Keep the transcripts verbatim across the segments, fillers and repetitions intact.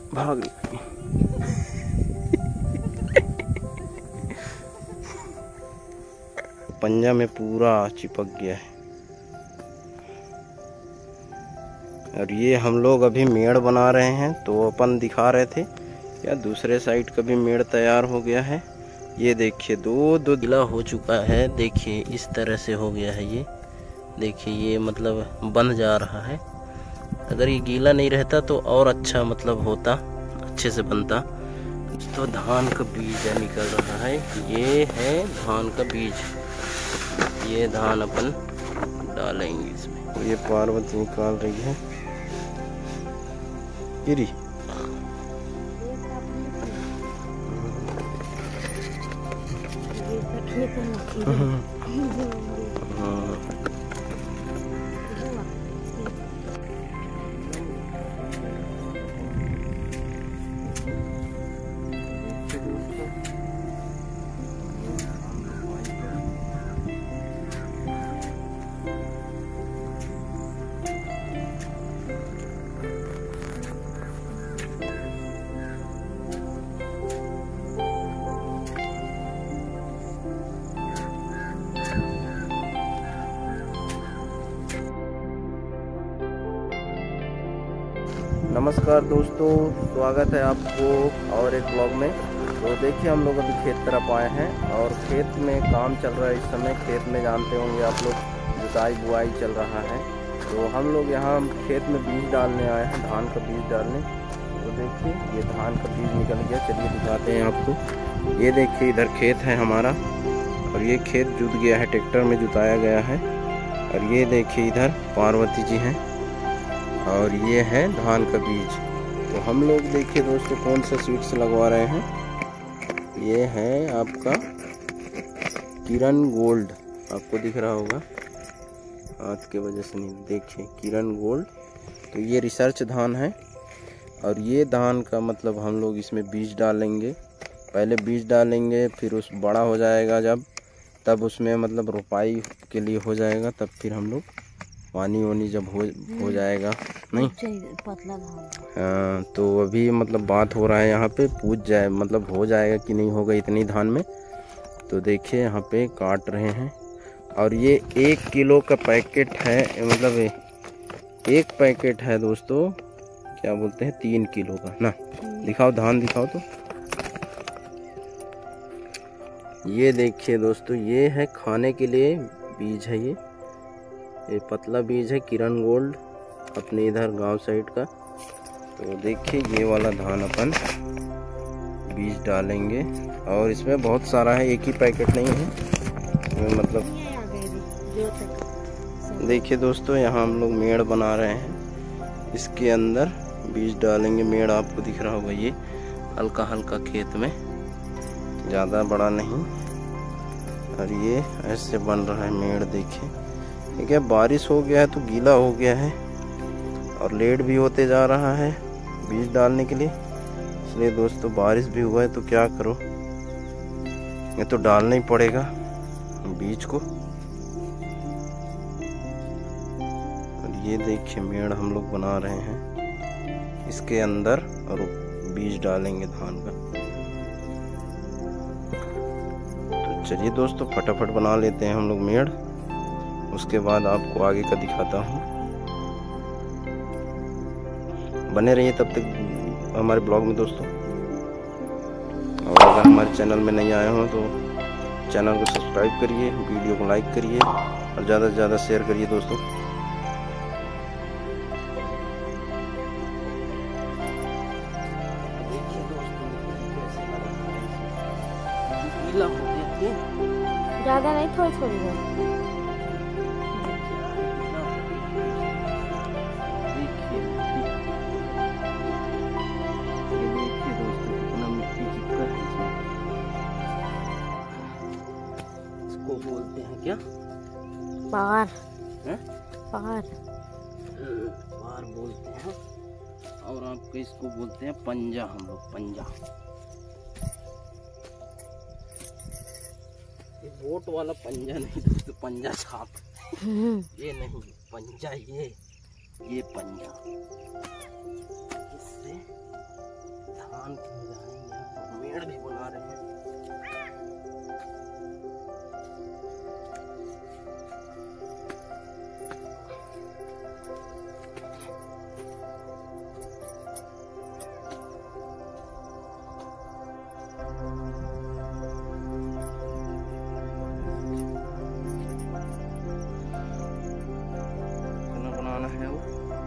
भाग पंजा में पूरा चिपक गया है। और ये हम लोग अभी मेड़ बना रहे हैं, तो अपन दिखा रहे थे या दूसरे साइड का भी मेड़ तैयार हो गया है। ये देखिए दो दो गीला हो चुका है। देखिए इस तरह से हो गया है। ये देखिए ये मतलब बन जा रहा है। अगर ये गीला नहीं रहता तो और अच्छा मतलब होता, अच्छे से बनता। तो धान का बीज निकल रहा है। ये है धान का बीज। ये धान अपन डालेंगे इसमें। ये पार्वती निकाल रही है गिरी। नमस्कार दोस्तों, स्वागत है आपको और एक ब्लॉग में। तो देखिए हम लोग अभी खेत तरफ आए हैं और खेत में काम चल रहा है इस समय। खेत में जानते होंगे आप लोग, जुताई बुआई चल रहा है। तो हम लोग यहाँ खेत में बीज डालने आए हैं, धान का बीज डालने। तो देखिए ये धान का बीज निकल गया। चलिए दिखाते हैं आपको। ये देखिए इधर खेत है हमारा और ये खेत जुत गया है, ट्रैक्टर में जुताया गया है। और ये देखिए इधर पार्वती जी हैं और ये है धान का बीज। तो हम लोग देखिए दोस्तों कौन सा सीड्स लगवा रहे हैं। ये है आपका किरण गोल्ड, आपको दिख रहा होगा, हाथ के वजह से नहीं, देखिए किरण गोल्ड। तो ये रिसर्च धान है और ये धान का मतलब हम लोग इसमें बीज डालेंगे। पहले बीज डालेंगे, फिर उस बड़ा हो जाएगा जब, तब उसमें मतलब रोपाई के लिए हो जाएगा। तब फिर हम लोग पानी वानी जब हो हो जाएगा नहीं पतला हाँ, तो अभी मतलब बात हो रहा है यहाँ पे, पूछ जाए मतलब हो जाएगा कि नहीं होगा इतनी धान में। तो देखिए यहाँ पे काट रहे हैं और ये एक किलो का पैकेट है, मतलब एक पैकेट है दोस्तों, क्या बोलते हैं तीन किलो का ना। दिखाओ धान दिखाओ तो। ये देखिए दोस्तों ये है खाने के लिए बीज है। ये ये पतला बीज है किरण गोल्ड, अपने इधर गांव साइड का। तो देखिए ये वाला धान अपन बीज डालेंगे और इसमें बहुत सारा है, एक ही पैकेट नहीं है इसमें। मतलब देखिए दोस्तों यहाँ हम लोग मेड़ बना रहे हैं, इसके अंदर बीज डालेंगे। मेड़ आपको दिख रहा होगा, ये हल्का हल्का खेत में, ज़्यादा बड़ा नहीं। और ये ऐसे बन रहा है मेड़। देखिए ठीक है, बारिश हो गया है तो गीला हो गया है और लेट भी होते जा रहा है बीज डालने के लिए। इसलिए दोस्तों बारिश भी हुआ है तो क्या करो, ये तो डालना ही पड़ेगा बीज को। और ये देखिए मेड़ हम लोग बना रहे हैं, इसके अंदर और बीज डालेंगे धान का। तो चलिए दोस्तों फटाफट बना लेते हैं हम लोग मेड़, उसके बाद आपको आगे का दिखाता हूँ। बने रहिए तब तक हमारे ब्लॉग में दोस्तों। और अगर हमारे चैनल में नहीं आए हो तो चैनल को सब्सक्राइब करिए, वीडियो को लाइक करिए और ज़्यादा से ज़्यादा शेयर करिए दोस्तों। देखिए दोस्तों कैसे लगा है, गीला हो गया, ज़्यादा नहीं, थोड़ी थोड़ी बोलते हैं क्या, पार है? पार पार बोलते हैं। और आपको इसको बोलते हैं पंजा, हम लोग पंजा। ये बोट वाला पंजा नहीं दोस्तों, पंजा छाप ये नहीं, पंजा ये ये पंजा, इससे धान के जाएंगे और मेड़ भी बना रहे हैं। कितना बनाना है वो?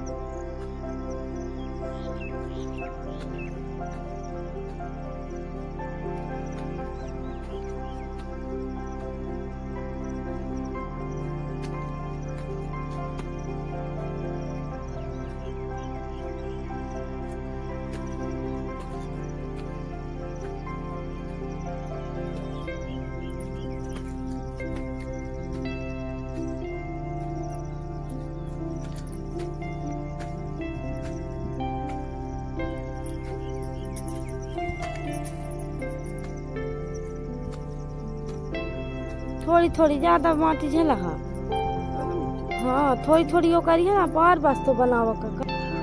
थोड़ी थोड़ी ज्यादा माटी झेला हा। हाँ थोड़ी थोड़ी वो करिए ना, बार बस तो बनावा का।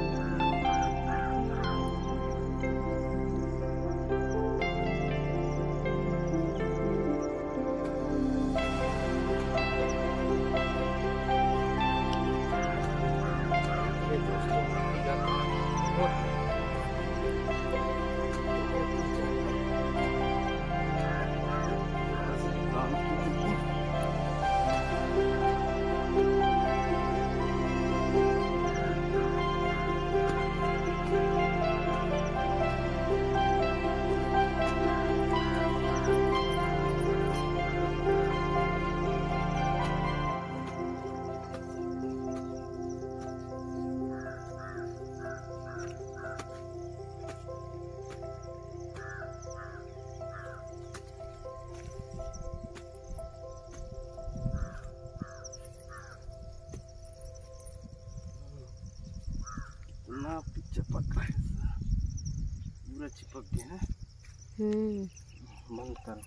ना चिपक रहा है, पूरा चिपक गया है। हम्म बंद करो।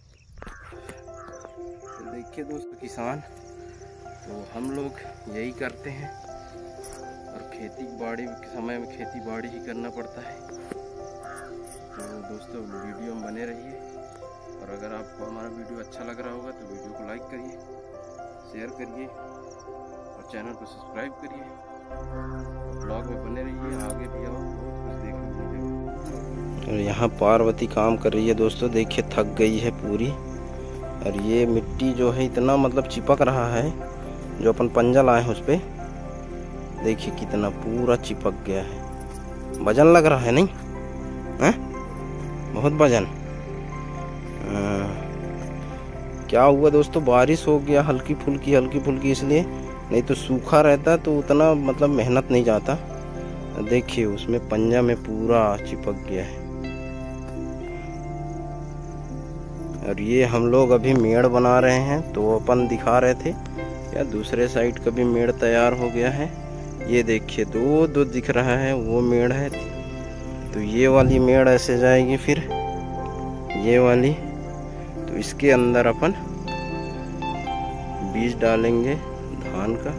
तो देखिए दोस्तों किसान, तो हम लोग यही करते हैं और खेती बाड़ी के समय में खेती बाड़ी ही करना पड़ता है। तो दोस्तों वीडियो में बने रहिए, और अगर आपको हमारा वीडियो अच्छा लग रहा होगा तो वीडियो को लाइक करिए, शेयर करिए और चैनल को सब्सक्राइब करिए। ब्लॉग में बने रहिए, आगे भी और बहुत कुछ देखने को मिलेगा। और यहाँ पार्वती काम कर रही है दोस्तों, देखिए थक गई है पूरी। और ये मिट्टी जो है इतना मतलब चिपक रहा है, जो अपन पंजा लाए हैं उस पर देखिए कितना पूरा चिपक गया है। वजन लग रहा है नहीं है? बहुत वजन। क्या हुआ दोस्तों, बारिश हो गया हल्की फुल्की हल्की फुल्की, इसलिए, नहीं तो सूखा रहता तो उतना मतलब मेहनत नहीं जाता। देखिए उसमें पंजा में पूरा चिपक गया है। और ये हम लोग अभी मेड़ बना रहे हैं, तो अपन दिखा रहे थे या दूसरे साइड का भी मेड़ तैयार हो गया है। ये देखिए दो दो दिख रहा है, वो मेड़ है। तो ये वाली मेड़ ऐसे जाएगी, फिर ये वाली, तो इसके अंदर अपन बीज डालेंगे धान का।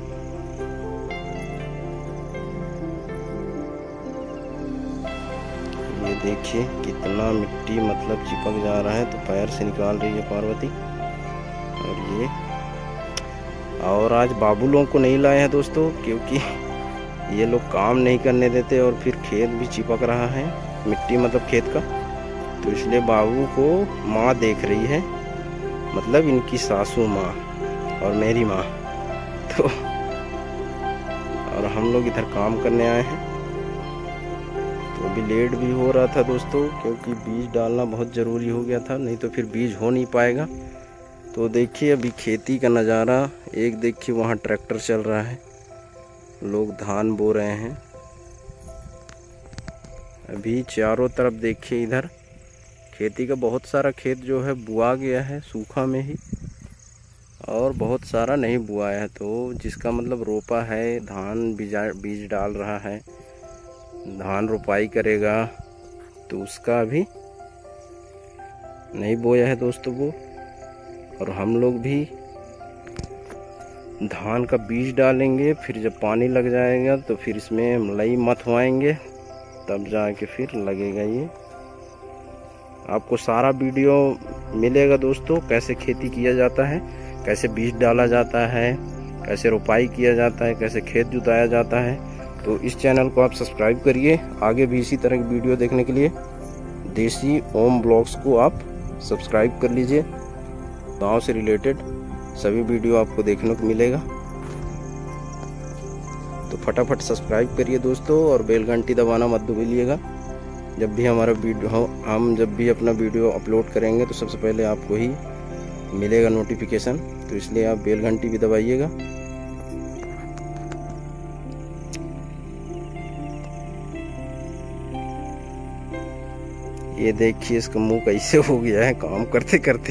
ये देखिए कितना मिट्टी मतलब चिपक जा रहा है, तो पैर से निकाल रही है पार्वती। और ये और आज बाबू लोगों को नहीं लाए हैं दोस्तों, क्योंकि ये लोग काम नहीं करने देते और फिर खेत भी चिपक रहा है, मिट्टी मतलब खेत का, तो इसलिए बाबू को माँ देख रही है, मतलब इनकी सासू माँ और मेरी माँ। तो और हम लोग इधर काम करने आए हैं, तो अभी लेट भी हो रहा था दोस्तों, क्योंकि बीज डालना बहुत ज़रूरी हो गया था, नहीं तो फिर बीज हो नहीं पाएगा। तो देखिए अभी खेती का नज़ारा, एक देखिए वहाँ ट्रैक्टर चल रहा है, लोग धान बो रहे हैं। अभी चारों तरफ देखिए, इधर खेती का बहुत सारा खेत जो है बुआ गया है सूखा में ही, और बहुत सारा नहीं बुआ है, तो जिसका मतलब रोपा है, धान बीजा बीज डाल रहा है, धान रोपाई करेगा, तो उसका अभी नहीं बोया है दोस्तों वो। और हम लोग भी धान का बीज डालेंगे, फिर जब पानी लग जाएगा तो फिर इसमें मलई मथवाएंगे, तब जाके फिर लगेगा ये। आपको सारा वीडियो मिलेगा दोस्तों, कैसे खेती किया जाता है, कैसे बीज डाला जाता है, कैसे रोपाई किया जाता है, कैसे खेत जुताया जाता है। तो इस चैनल को आप सब्सक्राइब करिए। आगे भी इसी तरह की वीडियो देखने के लिए देसी ओम ब्लॉग्स को आप सब्सक्राइब कर लीजिए। गाँव से रिलेटेड सभी वीडियो आपको देखने को मिलेगा। तो फटाफट सब्सक्राइब करिए दोस्तों, और बेल घंटी दबाना मत भूलिएगा। जब भी हमारा वीडियो हम जब भी अपना वीडियो अपलोड करेंगे तो सबसे पहले आपको ही मिलेगा नोटिफिकेशन, तो इसलिए आप बेल घंटी भी दबाइएगा। ये देखिए इसका मुंह कैसे हो गया है काम करते करते।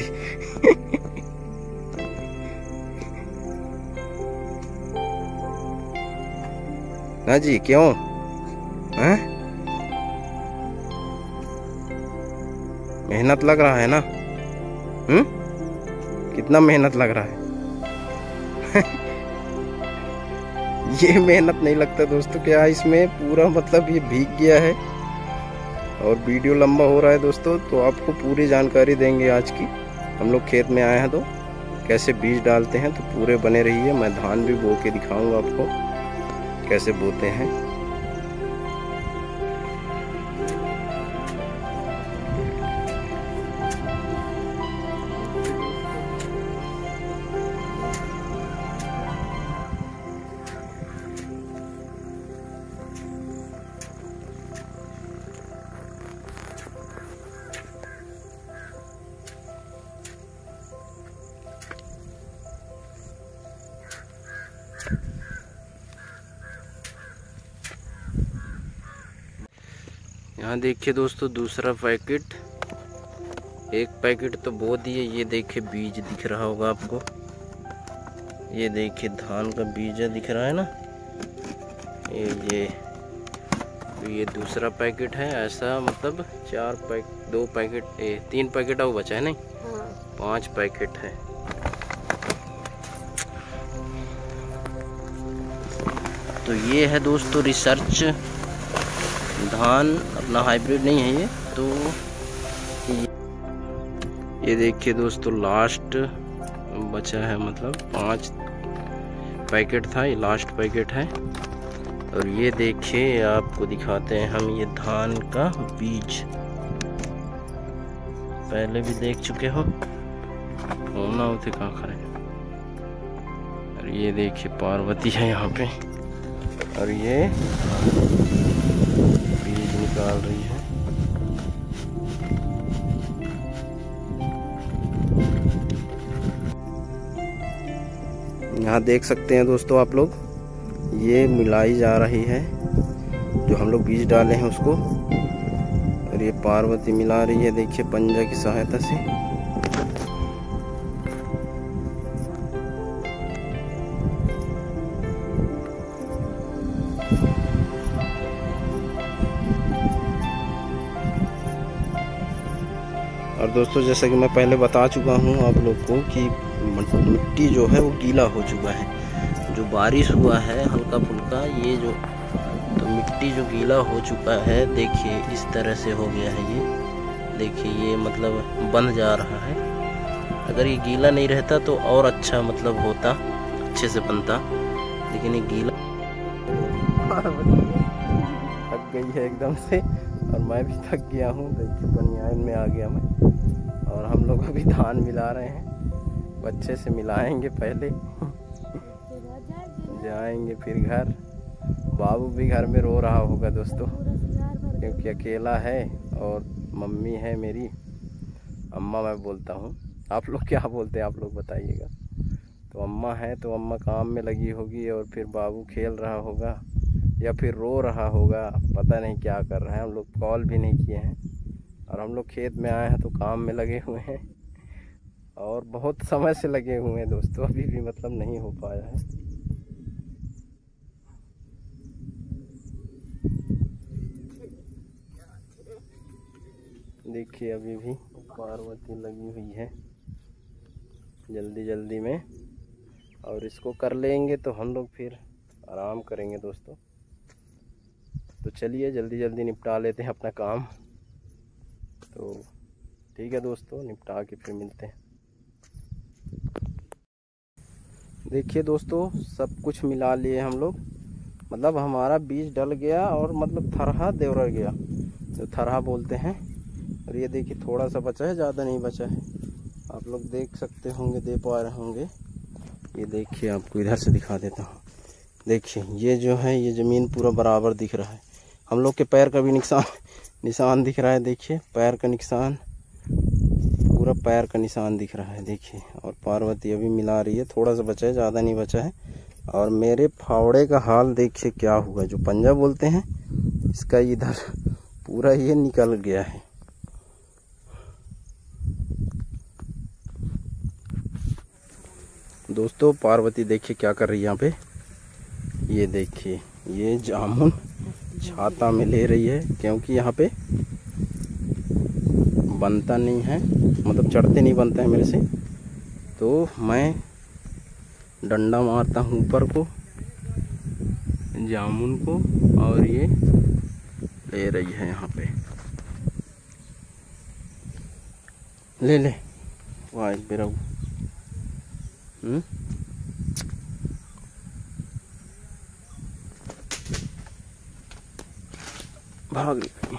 ना जी क्यों हैं? मेहनत लग रहा है ना? हम्म कितना मेहनत लग रहा है? ये मेहनत नहीं लगता दोस्तों, क्या इसमें पूरा मतलब ये भीग गया है। और वीडियो लंबा हो रहा है दोस्तों, तो आपको पूरी जानकारी देंगे आज की। हम लोग खेत में आए हैं तो कैसे बीज डालते हैं, तो पूरे बने रहिए। मैं धान भी बो के दिखाऊंगा आपको कैसे बोते हैं। यहाँ देखिए दोस्तों दूसरा पैकेट, एक पैकेट तो बो दिए। ये देखिए बीज दिख रहा होगा आपको, ये देखिए धान का बीज दिख रहा है ना, ये ये तो ये दूसरा पैकेट है। ऐसा मतलब चार पैक दो पैकेट ए, तीन पैकेट और बचा है नहीं, हाँ। पांच पैकेट है। तो ये है दोस्तों रिसर्च धान, अपना हाइब्रिड नहीं है ये। तो ये, ये देखिए दोस्तों लास्ट बचा है, मतलब पांच पैकेट था, ये लास्ट पैकेट है। और ये देखिए आपको दिखाते हैं हम ये धान का बीज, पहले भी देख चुके हो होना होते कहाँ खड़े। और ये देखिए पार्वती है यहाँ पे, और ये बीज निकाल रही है। यहाँ देख सकते हैं दोस्तों आप लोग, ये मिलाई जा रही है जो हम लोग बीज डाले हैं उसको, और ये पार्वती मिला रही है देखिए पंजा की सहायता से। और दोस्तों जैसा कि मैं पहले बता चुका हूँ आप लोग को कि मिट्टी जो है वो गीला हो चुका है। जो बारिश हुआ है हल्का फुल्का, ये जो तो मिट्टी जो गीला हो चुका है, देखिए इस तरह से हो गया है। ये देखिए ये मतलब बंध जा रहा है। अगर ये गीला नहीं रहता तो और अच्छा मतलब होता, अच्छे से बनता, लेकिन ये गीला थक गई है एकदम से, और मैं भी थक गया हूँ। देखिए बनियान में आ गया मैं, और हम लोग अभी धान मिला रहे हैं। अच्छे से मिलाएंगे पहले, जाएंगे फिर घर। बाबू भी घर में रो रहा होगा दोस्तों, क्योंकि अकेला है, और मम्मी है मेरी, अम्मा मैं बोलता हूँ, आप लोग क्या बोलते हैं आप लोग बताइएगा। तो अम्मा है तो अम्मा काम में लगी होगी, और फिर बाबू खेल रहा होगा या फिर रो रहा होगा, पता नहीं क्या कर रहा है। हम लोग कॉल भी नहीं किए हैं, और हम लोग खेत में आए हैं तो काम में लगे हुए हैं, और बहुत समय से लगे हुए हैं दोस्तों, अभी भी मतलब नहीं हो पाया है। देखिए अभी भी पार्वती लगी हुई है जल्दी जल्दी में, और इसको कर लेंगे तो हम लोग फिर आराम करेंगे दोस्तों। तो चलिए जल्दी जल्दी निपटा लेते हैं अपना काम। तो ठीक है दोस्तों, निपटा के फिर मिलते हैं। देखिए दोस्तों, सब कुछ मिला लिए हम लोग, मतलब हमारा बीज डल गया और मतलब थरहा देवरा गया, जो थरहा बोलते हैं। और ये देखिए थोड़ा सा बचा है, ज़्यादा नहीं बचा है। आप लोग देख सकते होंगे, दे पा रहे होंगे। ये देखिए, आपको इधर से दिखा देता हूँ। देखिए ये जो है, ये ज़मीन पूरा बराबर दिख रहा है। हम लोग के पैर का भी निशान निशान दिख रहा है। देखिए पैर का निशान, पूरा पैर का निशान दिख रहा है। देखिए, और पार्वती अभी मिला रही है, थोड़ा सा बचा है, ज़्यादा नहीं बचा है। और मेरे फावड़े का हाल देखिए क्या हुआ, जो पंजा बोलते हैं इसका, इधर पूरा ये निकल गया है। दोस्तों पार्वती देखिए क्या कर रही है यहाँ पे। ये देखिए, ये जामुन छाता में ले रही है, क्योंकि यहाँ पे बनता नहीं है, मतलब चढ़ते नहीं बनता है मेरे से। तो मैं डंडा मारता हूँ ऊपर को जामुन को, और ये ले रही है यहाँ पे। ले ले वाह बेरा हम्म भाग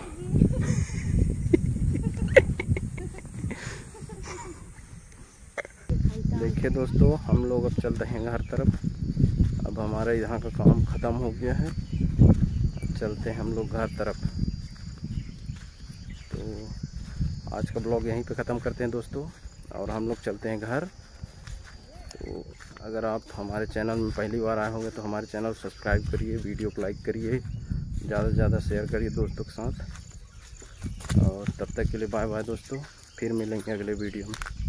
देखिए दोस्तों, हम लोग अब चल रहे हैं घर तरफ। अब हमारा यहाँ का काम ख़त्म हो गया है, अब चलते हैं हम लोग घर तरफ। तो आज का ब्लॉग यहीं पे ख़त्म करते हैं दोस्तों, और हम लोग चलते हैं घर। तो अगर आप हमारे चैनल में पहली बार आए होंगे तो हमारे चैनल को सब्सक्राइब करिए, वीडियो को लाइक करिए, ज़्यादा से ज़्यादा शेयर करिए दोस्तों के साथ। और तब तक के लिए बाय बाय दोस्तों, फिर मिलेंगे अगले वीडियो में।